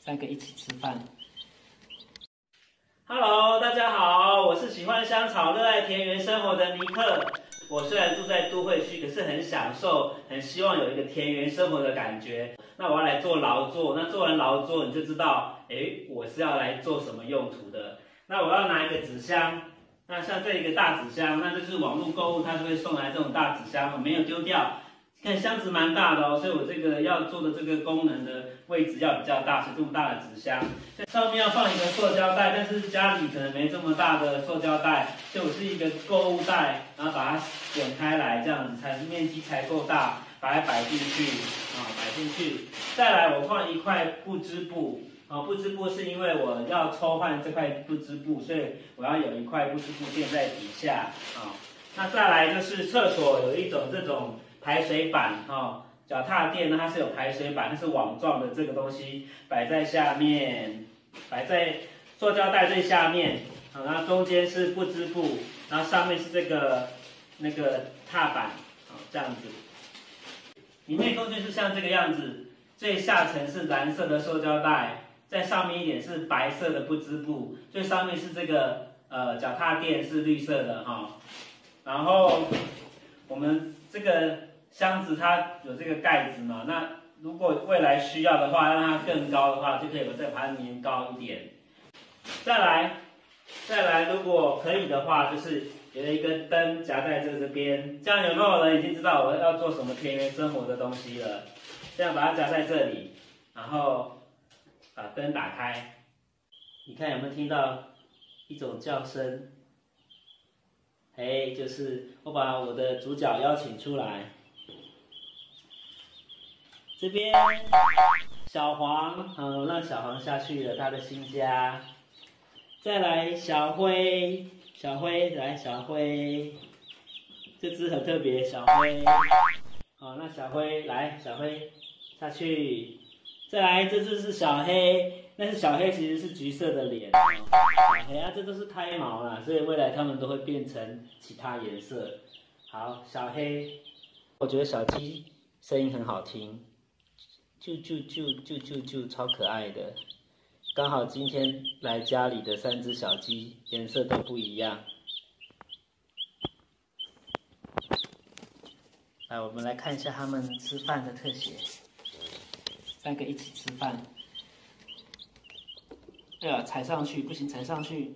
3个一起吃饭。 Hello， 大家好，我是喜欢香草、热爱田园生活的尼克。我虽然住在都会区，可是很享受，很希望有一个田园生活的感觉。那我要来做劳作，那做完劳作你就知道，我是要来做什么用途的。那我要拿一个纸箱，那像这一个大纸箱，那就是网络购物，它就会送来这种大纸箱，我没有丢掉。看箱子蛮大的哦，所以我这个要做的这个功能的位置要比较大，是这么大的纸箱。上面要放一个塑胶袋，但是家里可能没这么大的塑胶袋，所以我是一个购物袋，然后把它卷开来，这样子才面积才够大，把它摆进去摆进去。再来，我放一块不织布。不织布是因为我要抽换这块不织布，所以我要有一块不织布垫在底下那再来就是厕所有一种这种排水板脚踏垫呢，它是有排水板，它是网状的这个东西摆在下面，摆在塑胶袋最下面然后中间是不织布，然后上面是这个那个踏板这样子。里面工具是像这个样子，最下层是蓝色的塑胶袋。在上面一点是白色的不织布，最上面是这个脚踏垫是绿色的然后我们这个箱子它有这个盖子嘛，那如果未来需要的话，让它更高的话，就可以再把它粘高一点。再来，如果可以的话，就是有一根灯夹在这边，这样有没有人已经知道我要做什么田园生活的东西了？这样把它夹在这里，然后把灯打开，你看有没有听到一种叫声？就是我把我的主角邀请出来。这边小黄，让小黄下去了他的新家。再来小灰，来小灰，这只很特别，小灰。那小灰来，小灰下去。再来，这只是小黑，但是小黑其实是橘色的脸小黑这都是胎毛啦，所以未来它们都会变成其他颜色。好，小黑，我觉得小鸡声音很好听，啾，超可爱的。刚好今天来家里的3只小鸡颜色都不一样。来，我们来看一下它们吃饭的特写。3个一起吃饭。踩上去不行，踩上去。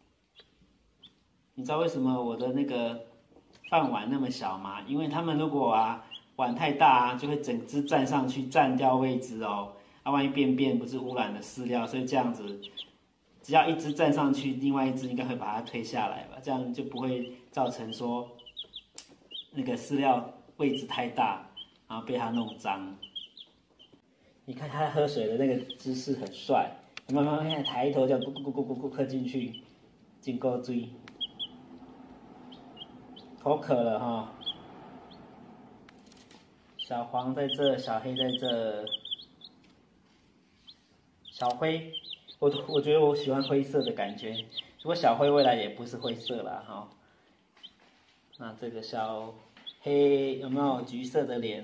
你知道为什么我的那个饭碗那么小吗？因为他们如果碗太大就会整只站上去占掉位置哦。万一便不是污染的饲料，所以这样子，只要一只站上去，另外一只应该会把它推下来吧，这样就不会造成说那个饲料位置太大，然后被它弄脏。你看他喝水的那个姿势很帅，慢慢看抬头这样咕喝进去，真够水，口渴了小黄在这，小黑在这，小灰，我觉得我喜欢灰色的感觉，如果小灰未来也不是灰色啦那这个小黑有没有橘色的脸？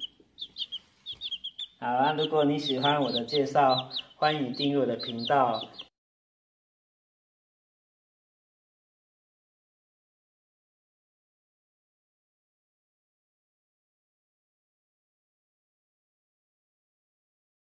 好如果你喜欢我的介绍，欢迎订阅我的频道，